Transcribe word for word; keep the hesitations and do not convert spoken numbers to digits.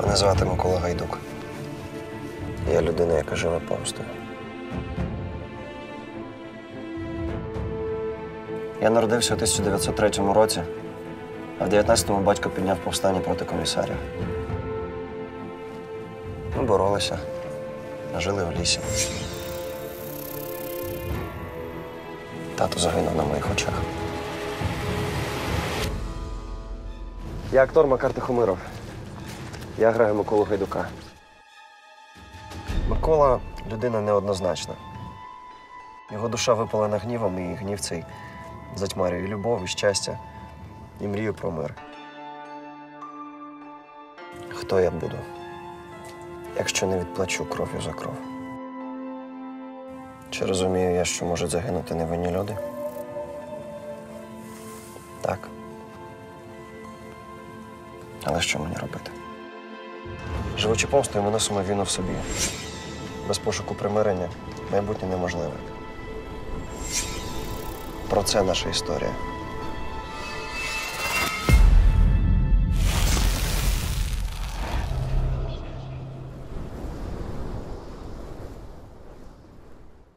Мене звати Микола Гайдук. Я людина, яка живе помстою. Я народився у тисяча дев'ятсот третьому році, а в дев'ятнадцятому батько підняв повстання проти комісарів. Ми боролися, жили в лісі. Тато загинув на моїх очах. Я актор Макар Тихомиров. Я граю Миколу Гайдука. Микола – людина неоднозначна. Його душа випалена гнівом, і гнів цей затьмарює любов, і щастя, і мрію про мир. Хто я буду, якщо не відплачу кров'ю за кров? Чи розумію я, що можуть загинути невинні люди? Так. Але що мені робити? Живучи помстою, ми носимо війну в собі. Без пошуку примирення майбутнє неможливе. Про це наша історія.